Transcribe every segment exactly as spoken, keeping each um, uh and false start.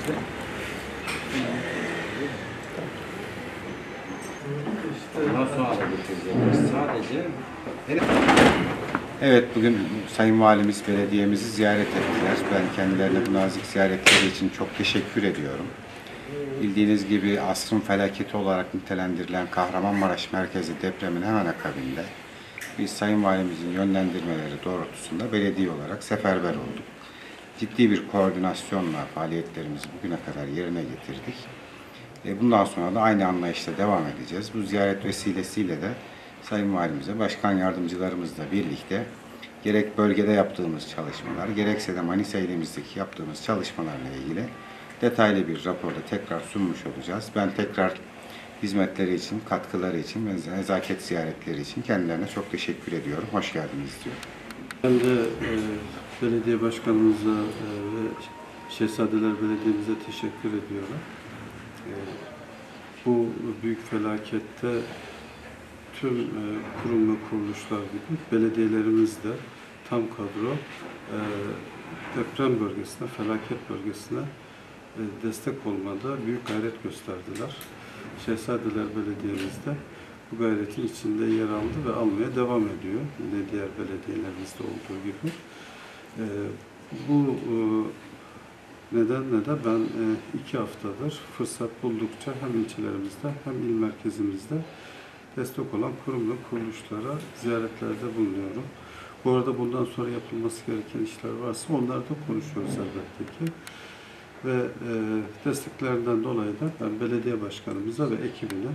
Sadece Evet, bugün Sayın Valimiz belediyemizi ziyaret ettiler. Ben kendilerine bu nazik ziyaretleri için çok teşekkür ediyorum. Bildiğiniz gibi asrın felaketi olarak nitelendirilen Kahramanmaraş merkezi depremin hemen akabinde biz Sayın Valimizin yönlendirmeleri doğrultusunda belediye olarak seferber olduk. Ciddi bir koordinasyonla faaliyetlerimizi bugüne kadar yerine getirdik. Bundan sonra da aynı anlayışla devam edeceğiz. Bu ziyaret vesilesiyle de Sayın Valimize, başkan yardımcılarımızla birlikte gerek bölgede yaptığımız çalışmalar, gerekse de Manisa ilimizdeki yaptığımız çalışmalarla ilgili detaylı bir raporda tekrar sunmuş olacağız. Ben tekrar hizmetleri için, katkıları için ve nezaket ziyaretleri için kendilerine çok teşekkür ediyorum. Hoş geldiniz diyorum. Ben de e, belediye başkanımıza e, ve Şehzadeler Belediye'mize teşekkür ediyorum. E, bu büyük felakette tüm e, kurum ve kuruluşlar gibi belediyelerimiz de tam kadro e, deprem bölgesine, felaket bölgesine e, destek olmada büyük gayret gösterdiler. Şehzadeler Belediye'miz de bu gayretin içinde yer aldı ve almaya devam ediyor. Yine diğer belediyelerimizde olduğu gibi. E, bu e, nedenle de ben e, iki haftadır fırsat buldukça hem ilçelerimizde hem il merkezimizde destek olan kurum ve kuruluşlara ziyaretlerde bulunuyorum. Bu arada bundan sonra yapılması gereken işler varsa onları da konuşuyoruz elbette ki. Ve e, desteklerinden dolayı da ben belediye başkanımıza ve ekibine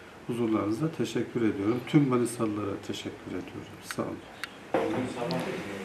huzurlarınızda teşekkür ediyorum. Tüm Manisalılara teşekkür ediyorum. Sağ olun.